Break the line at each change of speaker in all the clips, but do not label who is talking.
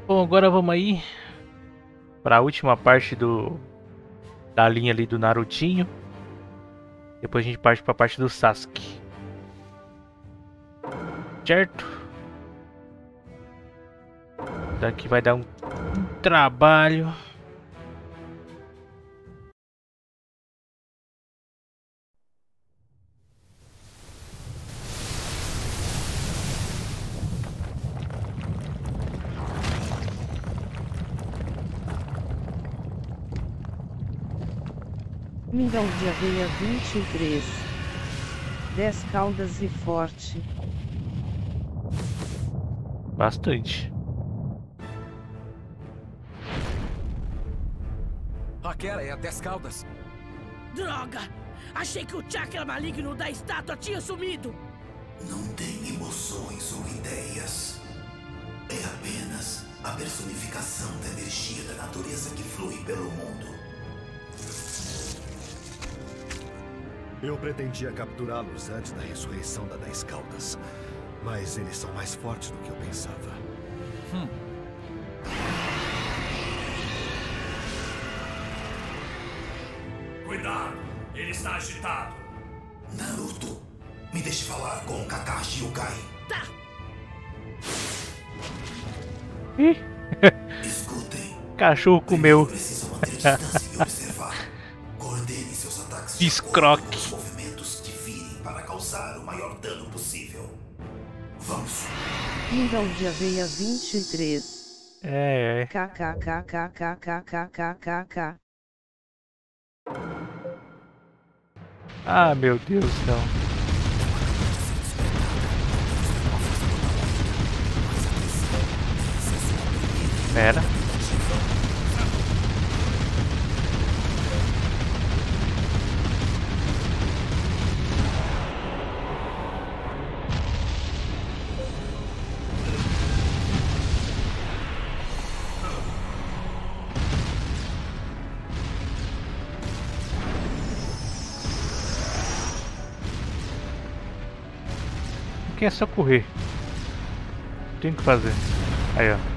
Bom, agora vamos aí para a última parte da linha ali do Narutinho. Depois a gente parte para a parte do Sasuke. Certo? Daqui vai dar um trabalho.
Mingau de aveia 23. 10 caldas e forte.
Bastante.
Aquela é a 10 Caldas.
Droga! Achei que o chakra maligno da estátua tinha sumido!
Não tem emoções ou ideias. É apenas a personificação da energia da natureza que flui pelo mundo.
Eu pretendia capturá-los antes da ressurreição da 10 Caldas, mas eles são mais fortes do que eu pensava.
Cuidado, ele está agitado. Naruto, me deixe falar com Kakashi Yukai.
Tá!
Ih,
Escutem.
cachorro comeu.
Precisam manter distância e observar. Coordene seus ataques de
Escroque.
acordo com os movimentos que virem para causar o maior dano possível. Vamos.
Mingau de aveia 23.
É.
KKKKKKKKKK.
Ah, meu Deus, não. Pera. Aqui é só correr. Tem que fazer. Aí, ó.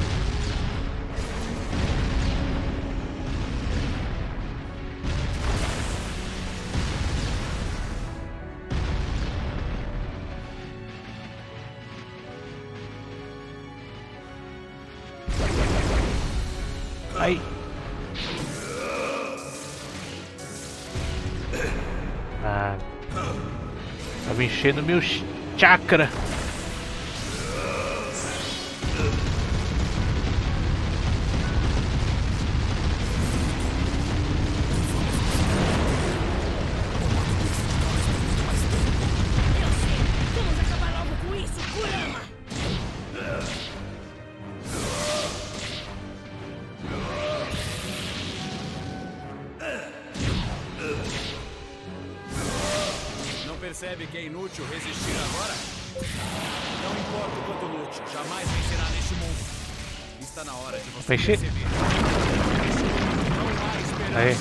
Aí. Ah. Tava enchendo meu chakra.
Eu sei! Vamos acabar logo com isso, Kurama!
Não percebe que é inútil resistir agora? Não importa o quanto lute, jamais vencerá neste mundo. Está na hora de você
Fechei.
perceber. Não há esperança.
Aí.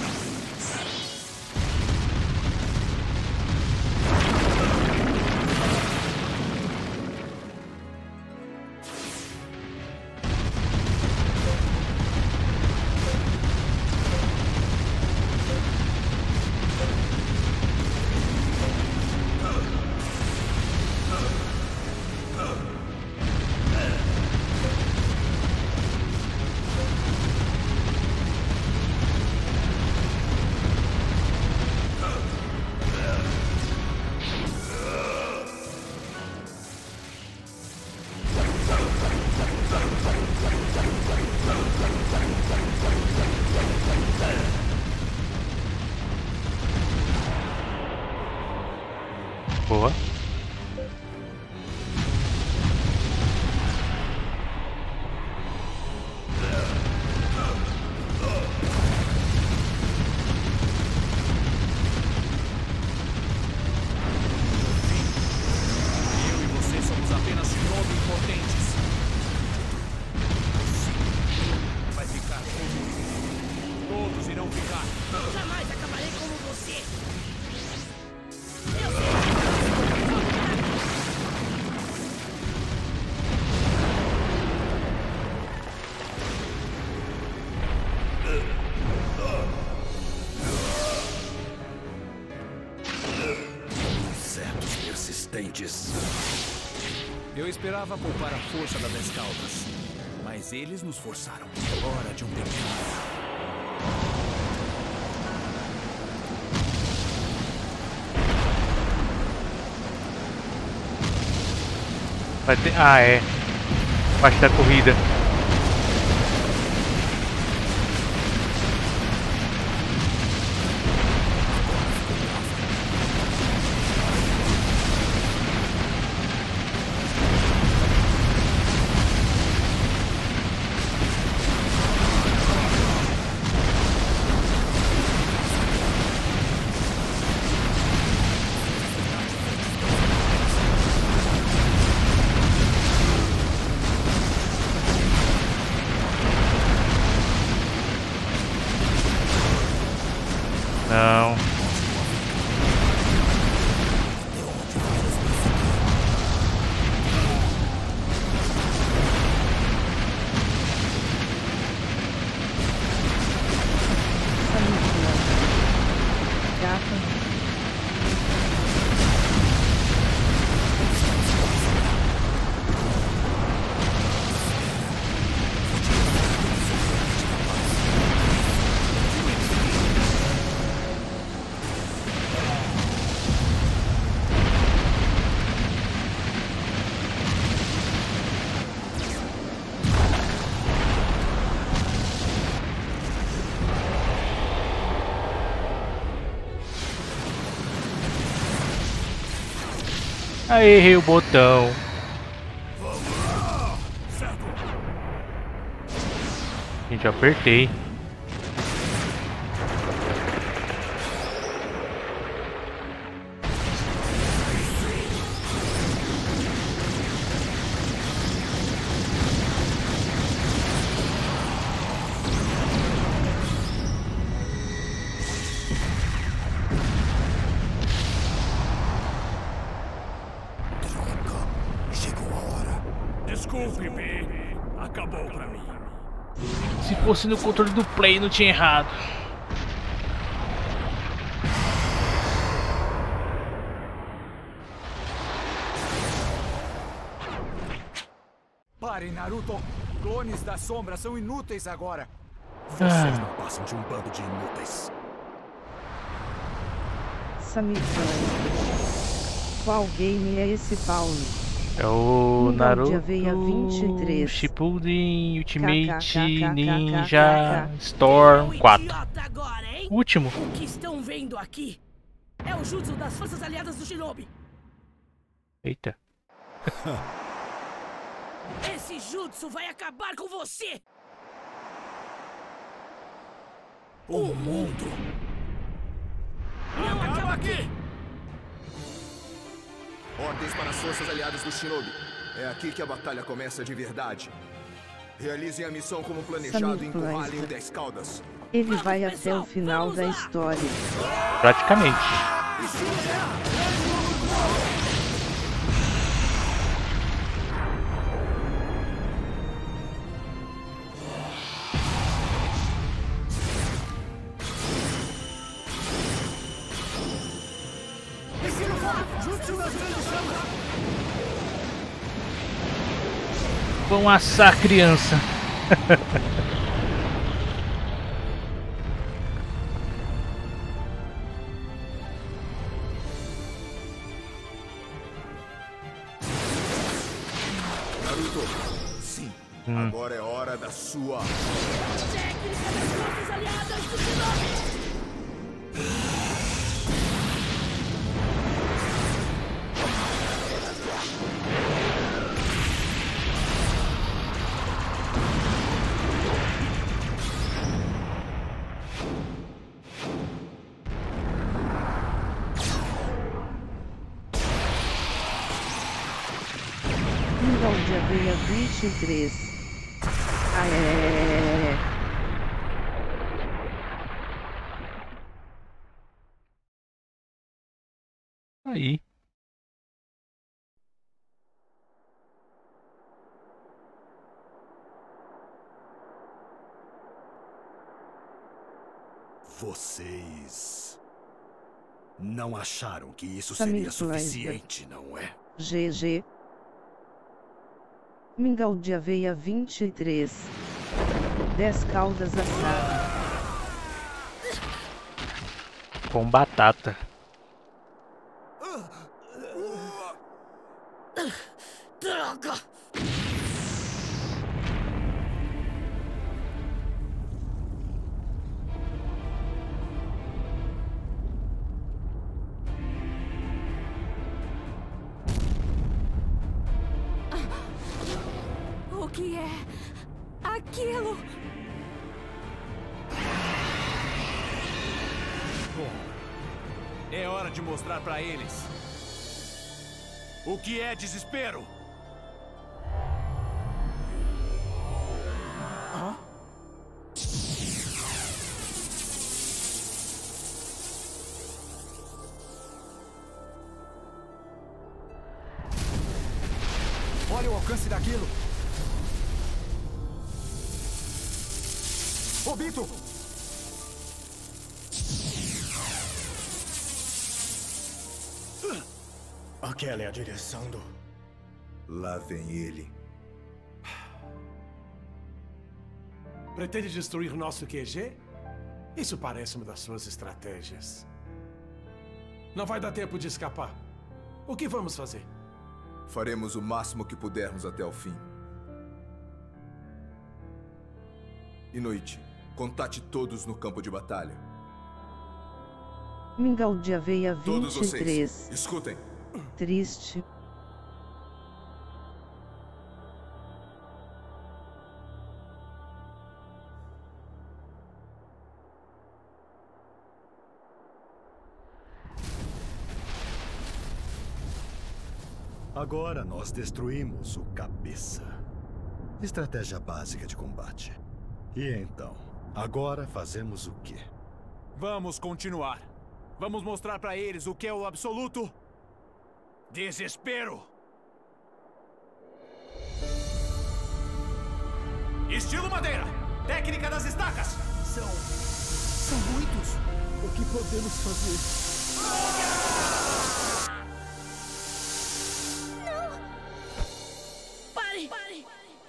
Eu esperava poupar a força das Escaldas, mas eles nos forçaram. Hora de um pequeno.
Vai ter... Ah, é. Parte da corrida. Não. Aí, errei o botão. Gente, eu apertei.
Desculpe, B. Acabou pra mim.
Se fosse no controle do play, não tinha errado.
Pare, Naruto. Clones da sombra são inúteis agora.
Vocês não passam de um bando de inúteis.
Samifan. Qual game é esse, Paulo?
É o Naruto
de aveia 23.
Shippuden Ultimate
KKKKKK.
Ninja Storm 4.
Agora, hein?
Último.
O que estão vendo aqui é o jutsu das forças aliadas do Shinobi.
Eita.
Esse jutsu vai acabar com você.
O mundo
Não acaba aqui.
Ordens para as forças aliadas do Shinobi. É aqui que a batalha começa de verdade. Realizem a missão como planejado e encurralem o 10 Caldas.
Ele vai até o final da história.
Praticamente. Vão assar a criança.
Naruto, sim. Agora é hora da sua...
Técnica das forças aliadas do Shinobi.
De aveia 23. Ah, é.
Aí.
Vocês não acharam que isso
Samir
seria suficiente, não é?
GG. Mingau de aveia 23. 10 caldas assadas.
Com batata.
Droga!
O que é aquilo?
Bom, é hora de mostrar pra eles o que é desespero. Hã?
Olha o alcance daquilo. Obito! Aquela é a direção do...
Lá vem ele.
Pretende destruir nosso QG? Isso parece uma das suas estratégias. Não vai dar tempo de escapar. O que vamos fazer?
Faremos o máximo que pudermos até o fim. Inoite, contate todos no campo de batalha.
Mingau de aveia
Todos
23.
vocês, escutem.
Triste.
Agora nós destruímos o cabeça. Estratégia básica de combate. E então, agora fazemos o quê?
Vamos continuar. Vamos mostrar pra eles o que é o absoluto desespero. Estilo madeira. Técnica das estacas.
São muitos. O que podemos fazer?
Pare! Pare!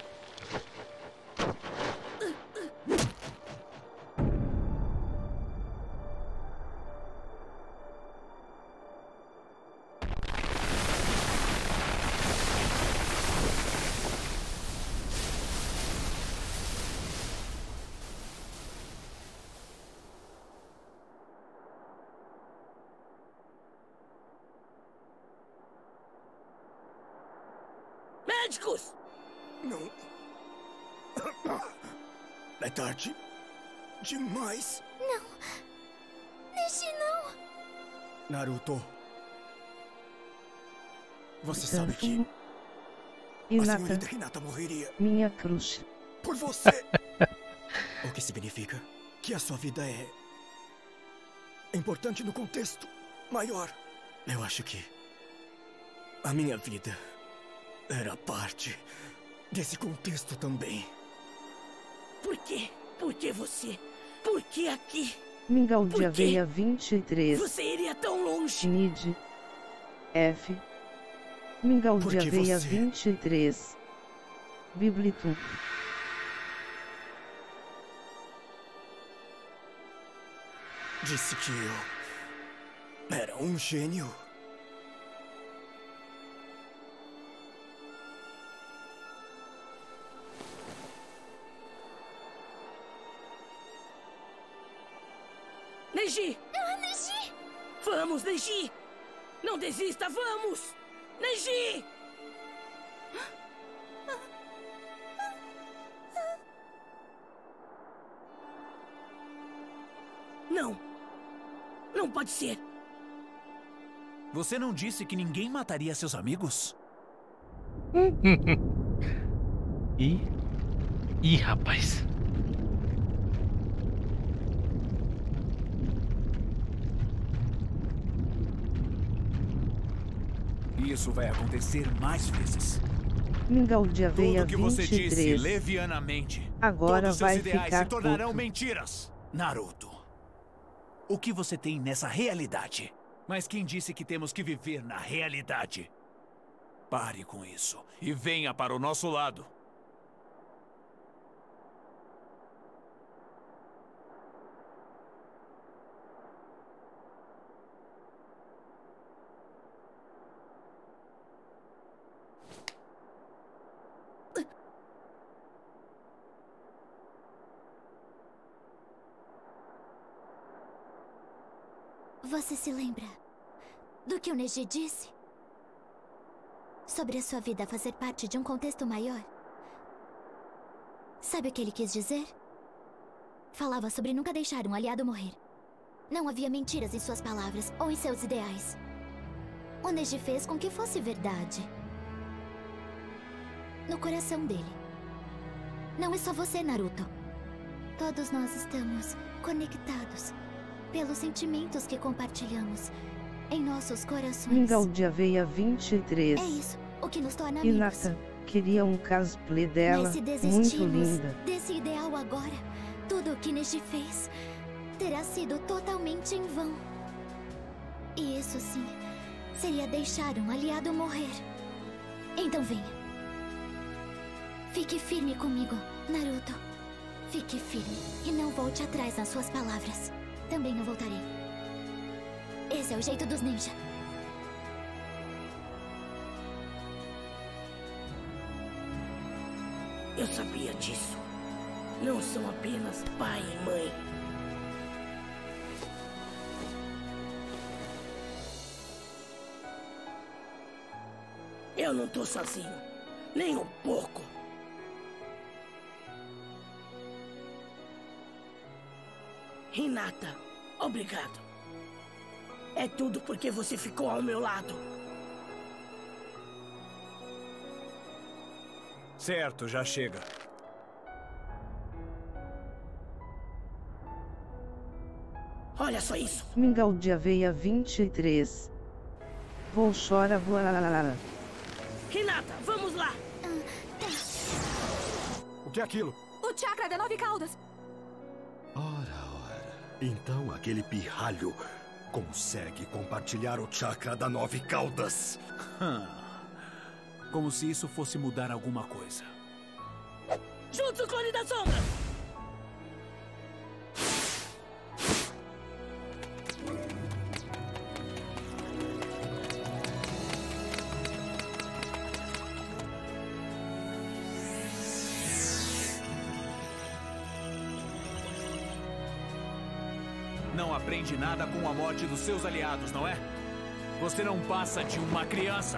Médicos!
Não. É tarde demais.
Não. Deixe não.
Naruto. Você sabe que a
Hinata,
senhorita Hinata morreria
minha cruz.
por você. O que significa que a sua vida é importante no contexto maior. Eu acho que a minha vida era parte desse contexto também.
Por quê? Por que você? Por que aqui?
Mingau
Por
de
quê?
aveia 23.
Você iria tão longe?
Nid. F. Mingau
Por
de
que
aveia
você?
23. Biblitum.
Disse que eu era um gênio.
Neji!
Neji!
Vamos, Neji! Não desista, vamos! Neji! Não! Não pode ser!
Você não disse que ninguém mataria seus amigos?
Ih, rapaz.
Isso vai acontecer mais vezes.
Mingau de aveia
Tudo que você disse
23.
levianamente.
Agora
todos seus
vai
ideais
ficar
se tornarão
puto.
mentiras. Naruto, o que você tem nessa realidade? Mas quem disse que temos que viver na realidade? Pare com isso e venha para o nosso lado.
Você se lembra do que o Neji disse? Sobre a sua vida fazer parte de um contexto maior? Sabe o que ele quis dizer? Falava sobre nunca deixar um aliado morrer. Não havia mentiras em suas palavras ou em seus ideais. O Neji fez com que fosse verdade. No coração dele. Não é só você, Naruto. Todos nós estamos conectados pelos sentimentos que compartilhamos em nossos corações.
Mingau de Aveia 23.
É isso, o que nos torna amigos.
Hinata queria um cosplay dela,
Mas se
muito
desistirmos
linda.
desse ideal agora, tudo o que Neji fez terá sido totalmente em vão. E isso sim, seria deixar um aliado morrer. Então venha. Fique firme comigo, Naruto. Fique firme e não volte atrás nas suas palavras. Também não voltarei. Esse é o jeito dos ninja.
Eu sabia disso. Não são apenas pai e mãe. Eu não tô sozinho. Nem um pouco. Hinata, obrigado. É tudo porque você ficou ao meu lado.
Certo, já chega.
Olha só isso.
Mingau de Aveia 23. Vou chorar.
Hinata, vamos lá.
O que é aquilo?
O chakra da 9 caudas.
Ora. Então aquele pirralho consegue compartilhar o chakra da 9 caudas.
Como se isso fosse mudar alguma coisa.
Jutsu Clone da Sombra!
Não aprende nada com a morte dos seus aliados, não é? Você não passa de uma criança.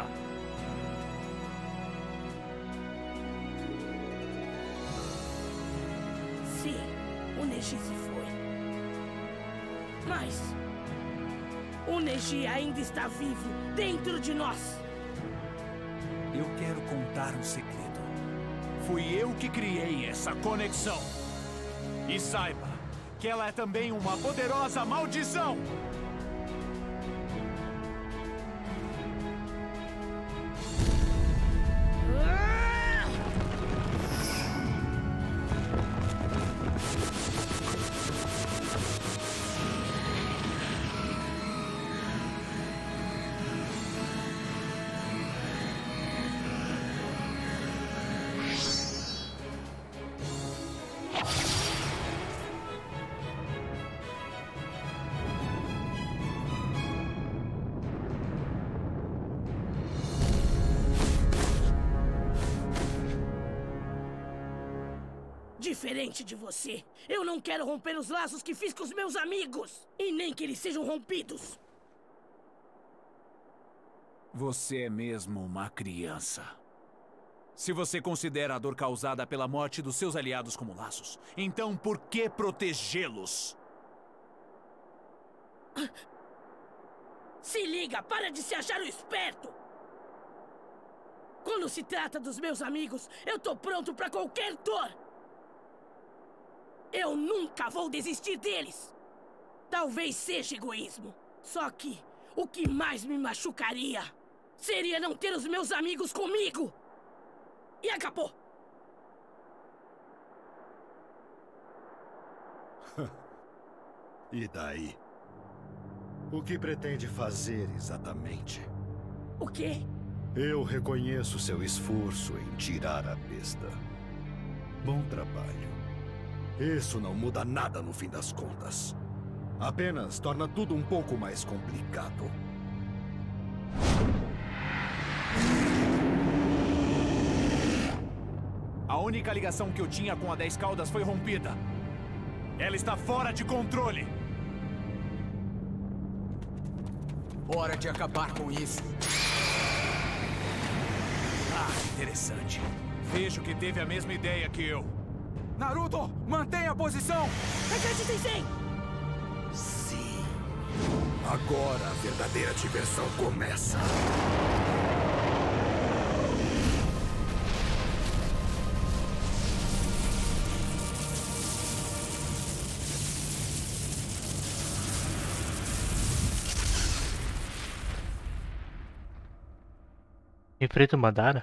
Sim, o Neji se foi. Mas o Neji ainda está vivo dentro de nós.
Eu quero contar um segredo. Fui eu que criei essa conexão. E saiba que ela é também uma poderosa maldição!
Diferente de você, eu não quero romper os laços que fiz com os meus amigos. E nem que eles sejam rompidos.
Você é mesmo uma criança. Se você considera a dor causada pela morte dos seus aliados como laços, então por que protegê-los?
Se liga, para de se achar um esperto! Quando se trata dos meus amigos, eu tô pronto pra qualquer dor! Eu nunca vou desistir deles! Talvez seja egoísmo. Só que o que mais me machucaria seria não ter os meus amigos comigo! E acabou!
E daí? O que pretende fazer exatamente?
O quê?
Eu reconheço seu esforço em tirar a besta. Bom trabalho. Isso não muda nada no fim das contas. Apenas torna tudo um pouco mais complicado.
A única ligação que eu tinha com a 10 Caudas foi rompida. Ela está fora de controle.
Hora de acabar com isso.
Ah, interessante. Vejo que teve a mesma ideia que eu.
Naruto, mantenha a posição!
Kakashi Sensei!
Sim. Agora a verdadeira diversão começa.
Enfrenta o Madara?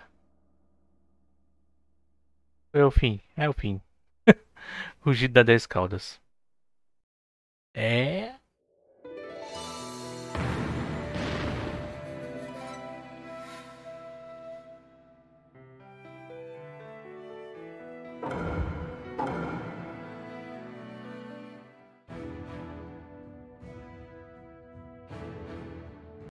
É o fim. É o fim. Rugido da 10 Caudas. É.